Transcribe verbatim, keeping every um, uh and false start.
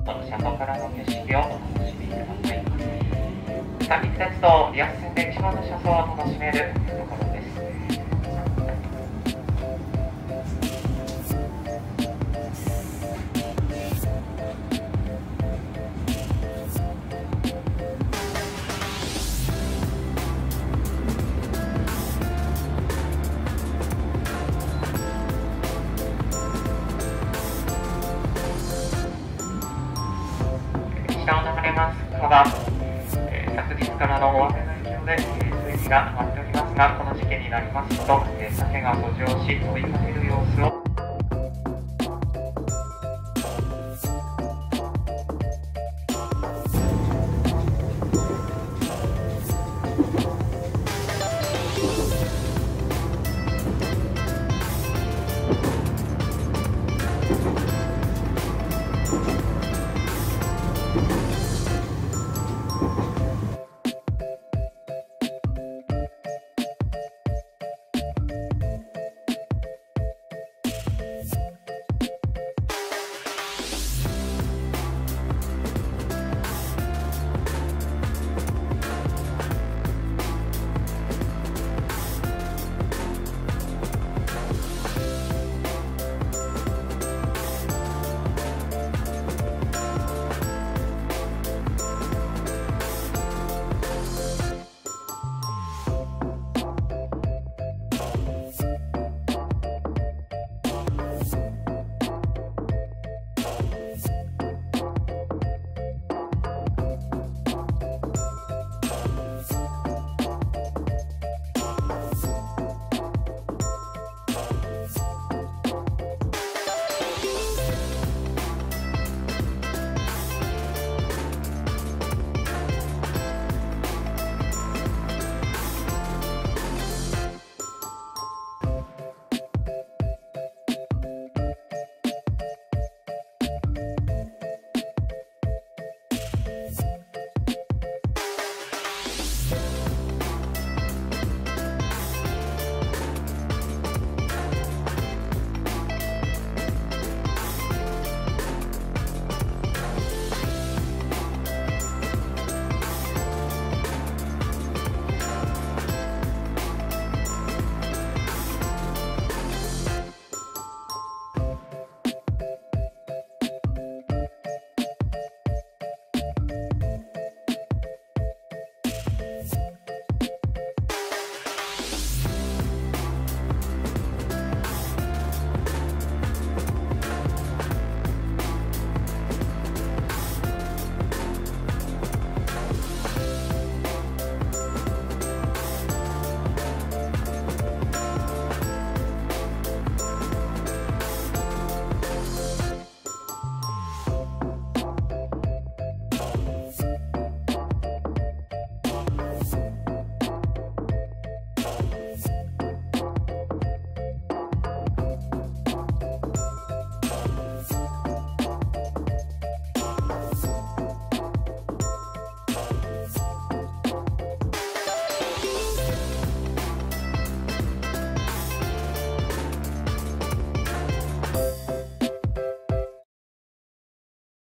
車窓からの景色をお楽しみください。三陸鉄道リアス線で一番の車窓を楽しめるところです。下を流れます川、えー、昨日からの大雨の影響で、えー、水位が上がっておりますが、この時期になりますと、えー、鮭が遡上し飛びかける様子を